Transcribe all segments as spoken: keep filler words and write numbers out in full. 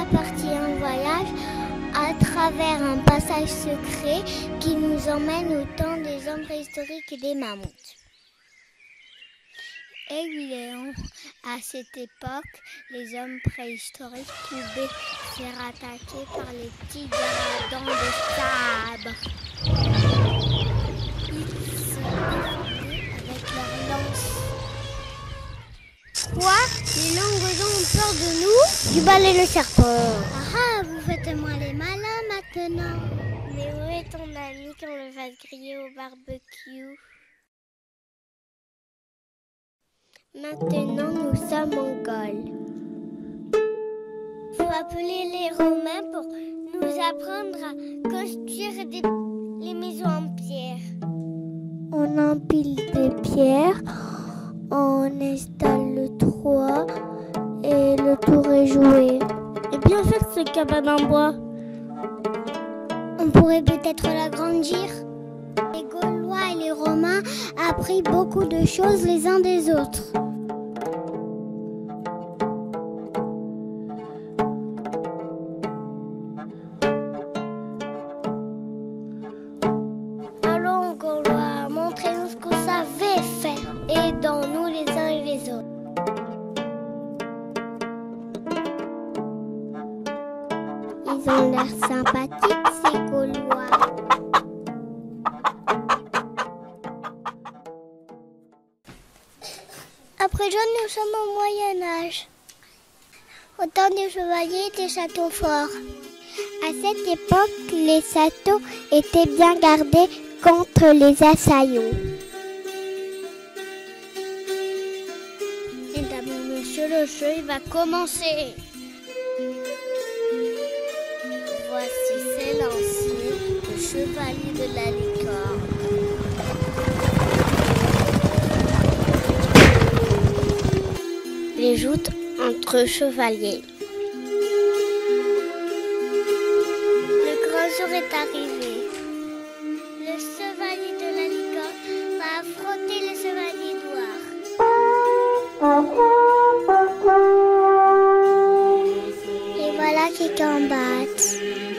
partie en voyage à travers un passage secret qui nous emmène au temps des hommes préhistoriques et des mammouths. Et oui Léon, à cette époque, les hommes préhistoriques pouvaient se faire attaquer par les tigres à dents de sable. Ils se défendaient avec leurs lances. Quoi? Les langues ont peur de nous? Du balai le serpent. Ah, vous faites moins les malins maintenant. Mais où est ton ami qu'on le fasse griller au barbecue? Maintenant, nous sommes en Gaule. Il faut appeler les Romains pour nous apprendre à construire des, les maisons en pierre. On empile des pierres, on installe le toit et le tour est joué. Et bien fait cette cabane en bois. On pourrait peut-être l'agrandir. Les Gaulois et les Romains ont appris beaucoup de choses les uns des autres. Allons Gaulois, montrez-nous ce que vous savez faire. Aidons-nous les uns et les autres. Ils ont l'air sympathiques ces Gaulois. Après Juin, nous sommes au Moyen-Âge. Au temps des chevaliers et des châteaux forts. À cette époque, les châteaux étaient bien gardés contre les assaillants. Mesdames et messieurs, le jeu il va commencer. Voici s'élancer le chevalier de la licorne. Les joutes entre chevaliers. Le grand jour est arrivé. Le chevalier de la licorne va affronter le chevalier noir. Et voilà qu'ils combattent.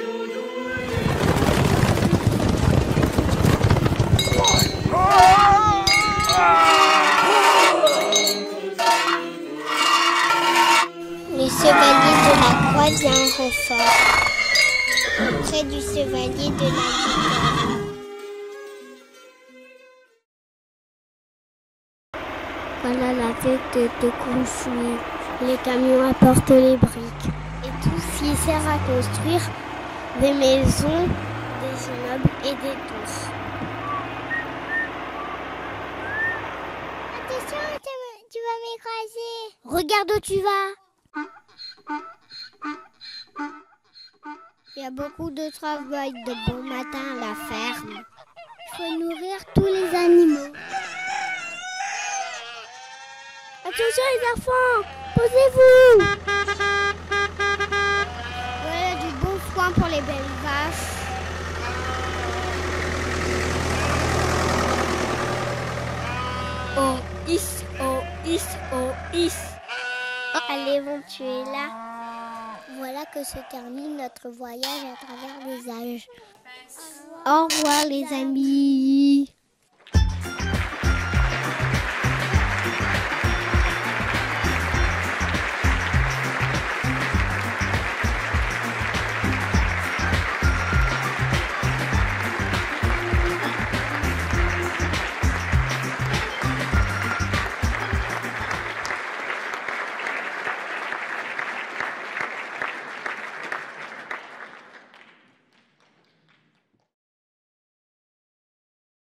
Le chevalier de la croix vient en renfort près du chevalier de la licorne. Voilà la tête de construire. Les camions apportent les briques. Et tout ce qui sert à construire des maisons, des immeubles et des tours. Attention, tu vas m'écraser. Regarde où tu vas. Il y a beaucoup de travail de bon matin à la ferme. Il faut nourrir tous les animaux. Attention les enfants, posez-vous. Voilà du bon foin pour les belles vaches. Oh, is, oh, is, oh, is. Allez, bon, tu es là. Voilà que se termine notre voyage à travers les âges. Au revoir les amis.